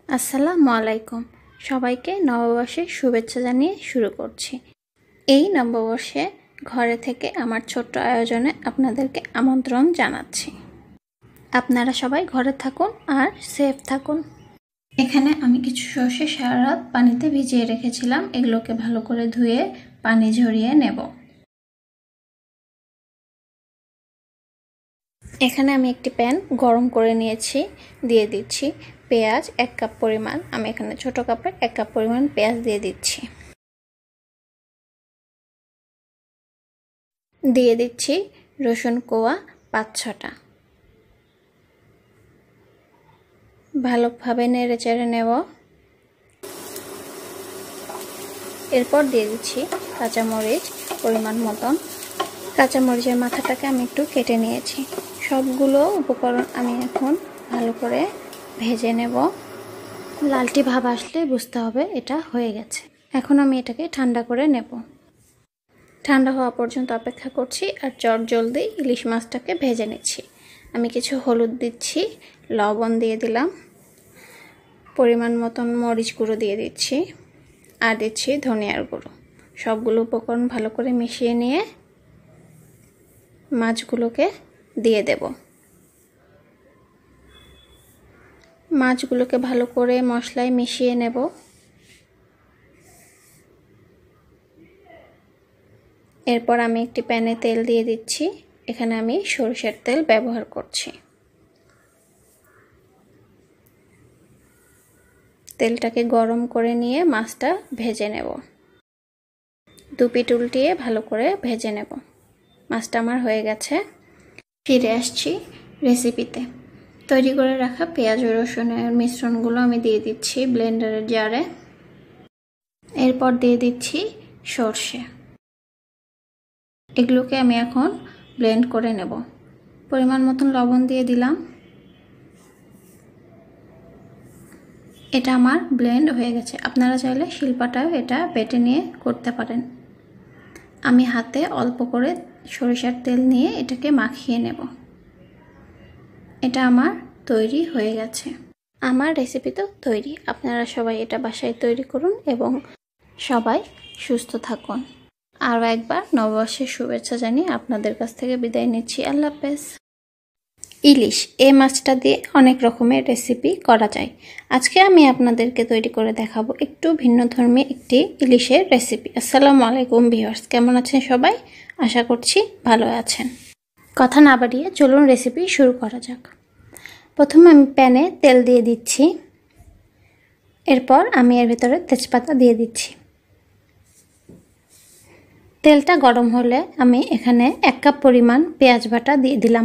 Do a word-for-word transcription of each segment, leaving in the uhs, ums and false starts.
আসসালামু আলাইকুম। সবাইকে নববর্ষের শুভেচ্ছা জানিয়ে শুরু করছি। এই নববর্ষে ঘরে থেকে আমার ছোট্ট আয়োজনে আপনাদেরকে আমন্ত্রণ জানাচ্ছি। আপনারা সবাই ঘরে থাকুন আর সেফ থাকুন। এখানে আমি কিছু সর্ষে সারা রাত পানিতে ভিজিয়ে রেখেছিলাম। এগুলোকে ভালো করে ধুয়ে পানি ঝরিয়ে নেব। এখানে আমি একটি প্যান গরম করে নিয়েছি, দিয়ে দিচ্ছি পেঁয়াজ এক কাপ পরিমাণ। আমি এখানে ছোট কাপের এক কাপ পরিমাণ পেঁয়াজ দিয়ে দিচ্ছি। দিয়ে দিচ্ছি রসুন কোয়া পাঁচ ছটা। ভালোভাবে নেড়ে চেড়ে নেব। এরপর দিয়ে দিচ্ছি কাঁচামরিচ পরিমাণ মতন। কাঁচামরিচের মাথাটাকে আমি একটু কেটে নিয়েছি। সবগুলো উপকরণ আমি এখন ভালো করে ভেজে নেব। লালটি ভাব আসলে বুঝতে হবে এটা হয়ে গেছে। এখন আমি এটাকে ঠান্ডা করে নেব। ঠান্ডা হওয়া পর্যন্ত অপেক্ষা করছি আর চট জলদি ইলিশ মাছটাকে ভেজে নিচ্ছি। আমি কিছু হলুদ দিচ্ছি, লবণ দিয়ে দিলাম, পরিমাণ মতন মরিচ গুঁড়ো দিয়ে দিচ্ছি আর দিচ্ছি ধনিয়ার গুঁড়ো। সবগুলো উপকরণ ভালো করে মিশিয়ে নিয়ে মাছগুলোকে দিয়ে দেব। মাছগুলোকে ভালো করে মশলায় মিশিয়ে নেব। এরপর আমি একটি প্যানে তেল দিয়ে দিচ্ছি। এখানে আমি সরষের তেল ব্যবহার করছি। তেলটাকে গরম করে নিয়ে মাছটা ভেজে নেব। দুপিঠ উল্টিয়ে ভালো করে ভেজে নেব। মাছটা আমার হয়ে গেছে। ফিরে আসছি রেসিপিতে। তৈরি করে রাখা পেঁয়াজ ও রসুনের মিশ্রণগুলো আমি দিয়ে দিচ্ছি ব্লেন্ডারের জারে। এরপর দিয়ে দিচ্ছি সরষে। এগুলোকে আমি এখন ব্লেন্ড করে নেব। পরিমাণ মতন লবণ দিয়ে দিলাম। এটা আমার ব্লেন্ড হয়ে গেছে। আপনারা চাইলে শিলপাটাও এটা বেটে নিয়ে করতে পারেন। আমি হাতে অল্প করে সরিষার তেল নিয়ে এটাকে মাখিয়ে নেব। এটা আমার তৈরি হয়ে গেছে। আমার রেসিপি তো তৈরি। আপনারা সবাই এটা বাসায় তৈরি করুন এবং সবাই সুস্থ থাকুন। আরও একবার নববর্ষের শুভেচ্ছা জানিয়ে আপনাদের কাছ থেকে বিদায় নিচ্ছি। আল্লাহ হাফেজ। ইলিশ এই মাছটা দিয়ে অনেক রকমের রেসিপি করা যায়। আজকে আমি আপনাদেরকে তৈরি করে দেখাবো একটু ভিন্নধর্মী একটি ইলিশের রেসিপি। আসসালামু আলাইকুম ভিউয়ার্স, কেমন আছেন সবাই? আশা করছি ভালো আছেন। কথা না বাড়িয়ে চলুন রেসিপি শুরু করা যাক। প্রথমে আমি প্যানে তেল দিয়ে দিচ্ছি। এরপর আমি এর ভেতরে তেজপাতা দিয়ে দিচ্ছি। তেলটা গরম হলে আমি এখানে এক কাপ পরিমাণ পেঁয়াজ বাটা দিয়ে দিলাম।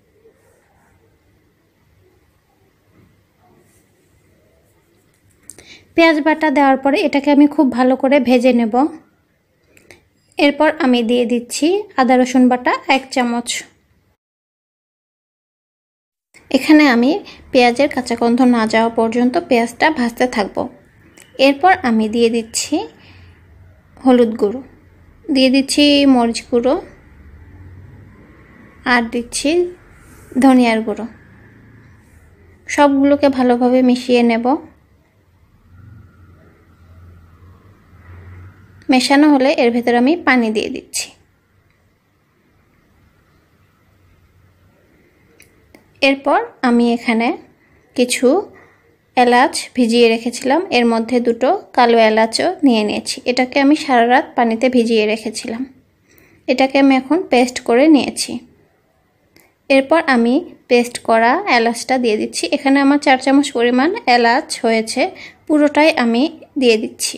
পেঁয়াজ বাটা দেওয়ার পরে এটাকে আমি খুব ভালো করে ভেজে নেব। এরপর আমি দিয়ে দিচ্ছি আদা রসুন বাটা এক চামচ। এখানে আমি পেঁয়াজের কাঁচা গন্ধ না যাওয়া পর্যন্ত পেঁয়াজটা ভাজতে থাকব। এরপর আমি দিয়ে দিচ্ছি হলুদ গুঁড়ো, দিয়ে দিচ্ছি মরিচ গুঁড়ো আর দিচ্ছি ধনিয়ার গুঁড়ো। সবগুলোকে ভালোভাবে মিশিয়ে নেব। মেশানো হলে এর ভেতরে আমি পানি দিয়ে দিচ্ছি। এরপর আমি এখানে কিছু এলাচ ভিজিয়ে রেখেছিলাম, এর মধ্যে দুটো কালো এলাচও নিয়ে নিয়েছি। এটাকে আমি সারা রাত পানিতে ভিজিয়ে রেখেছিলাম। এটাকে আমি এখন পেস্ট করে নিয়েছি। এরপর আমি পেস্ট করা এলাচটা দিয়ে দিচ্ছি। এখানে আমার চার চামচ পরিমাণ এলাচ হয়েছে, পুরোটাই আমি দিয়ে দিচ্ছি।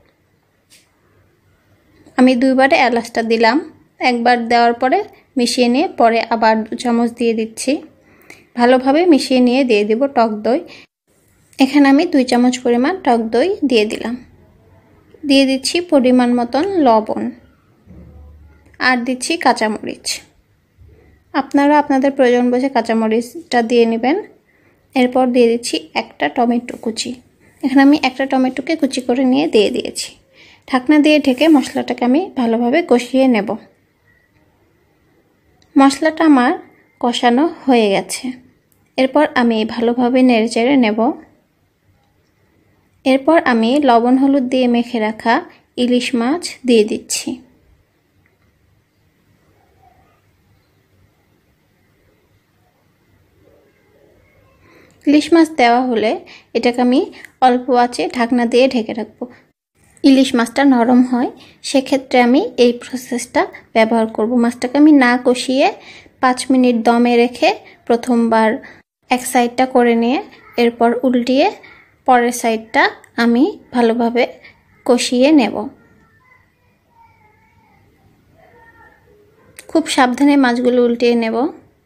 আমি দুইবারে এলাচটা দিলাম। একবার দেওয়ার পরে মিশিয়ে নিয়ে পরে আবার দু চামচ দিয়ে দিচ্ছি। ভালোভাবে মিশিয়ে নিয়ে দিয়ে দেব টক দই। এখানে আমি দুই চামচ পরিমাণ টক দই দিয়ে দিলাম। দিয়ে দিচ্ছি পরিমাণ মতন লবণ আর দিচ্ছি কাঁচামরিচ। আপনারা আপনাদের প্রয়োজন বুঝে কাঁচামরিচটা দিয়ে নেবেন। এরপর দিয়ে দিচ্ছি একটা টমেটো কুচি। এখানে আমি একটা টমেটোকে কুচি করে নিয়ে দিয়ে দিয়েছি। ঢাকনা দিয়ে ঢেকে মশলাটাকে আমি ভালোভাবে কষিয়ে নেব। মশলাটা আমার কষানো হয়ে গেছে। এরপর আমি ভালোভাবে নেড়েচেড়ে নেব। এরপর আমি লবণ হলুদ দিয়ে মেখে রাখা ইলিশ মাছ দিয়ে দিচ্ছি। ইলিশ মাছ দেওয়া হলে এটাকে আমি অল্প আঁচে ঢাকনা দিয়ে ঢেকে রাখবো। ইলিশ মাছটা নরম হয়, সেক্ষেত্রে আমি এই প্রসেসটা ব্যবহার করব। মাছটাকে আমি না কষিয়ে পাঁচ মিনিট দমে রেখে প্রথমবার এক সাইডটা করে নিয়ে এরপর উল্টিয়ে পরের সাইডটা আমি ভালোভাবে কষিয়ে নেব। খুব সাবধানে মাছগুলো উল্টিয়ে নেব।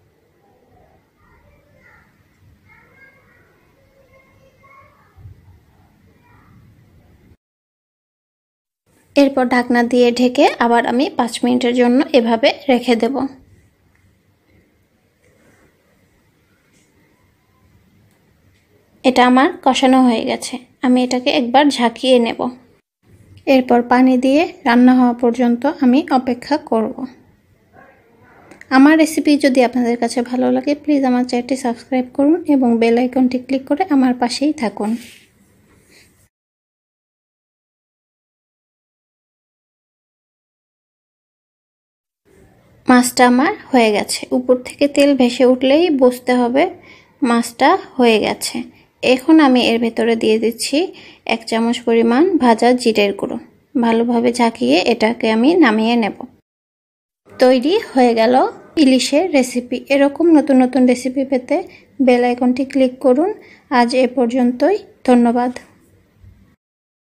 এরপর ঢাকনা দিয়ে ঢেকে আবার আমি পাঁচ মিনিটের জন্য এভাবে রেখে দেব। এটা আমার কষানো হয়ে গেছে, আমি এটাকে একবার ঝাঁকিয়ে নেব। এরপর পানি দিয়ে রান্না হওয়া পর্যন্ত আমি অপেক্ষা করব। আমার রেসিপি যদি আপনাদের কাছে ভালো লাগে প্লিজ আমার চ্যানেলটি সাবস্ক্রাইব করুন এবং বেল আইকনটি ক্লিক করে আমার পাশেই থাকুন। মাছটা আমার হয়ে গেছে, উপর থেকে তেল ভেসে উঠলেই বুঝতে হবে মাছটা হয়ে গেছে। এখন আমি এর ভেতরে দিয়ে দিচ্ছি এক চামচ পরিমাণ ভাজা জিরের গুঁড়ো। ভালোভাবে ঝাঁকিয়ে এটাকে আমি নামিয়ে নেব। তৈরি হয়ে গেল ইলিশের রেসিপি। এরকম নতুন নতুন রেসিপি পেতে বেল আইকনটি ক্লিক করুন। আজ এ পর্যন্তই, ধন্যবাদ।